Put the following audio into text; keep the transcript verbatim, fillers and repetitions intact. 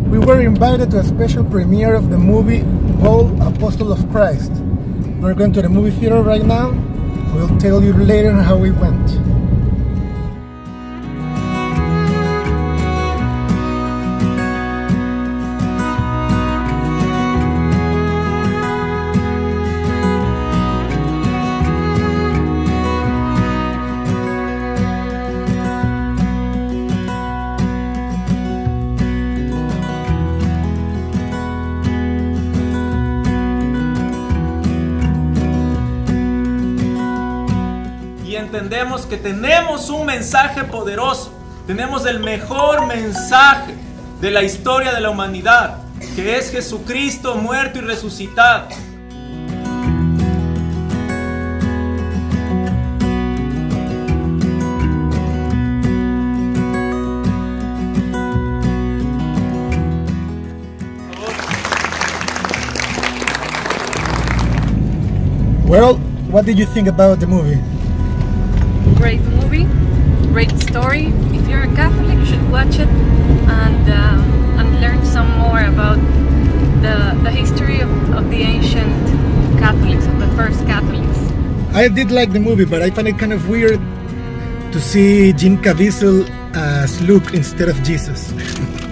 We were invited to a special premiere of the movie Paul, Apostle of Christ. We're going to the movie theater right now. We'll tell you later how it went. Entendemos que tenemos un mensaje poderoso, tenemos el mejor mensaje de la historia de la humanidad, que es Jesucristo muerto y resucitado. Well, what did you think about the movie? Great movie, great story. If you're a Catholic, you should watch it and uh, and learn some more about the the history of, of the ancient Catholics, of the first Catholics. I did like the movie, but I find it kind of weird to see Jim Caviezel as Luke instead of Jesus.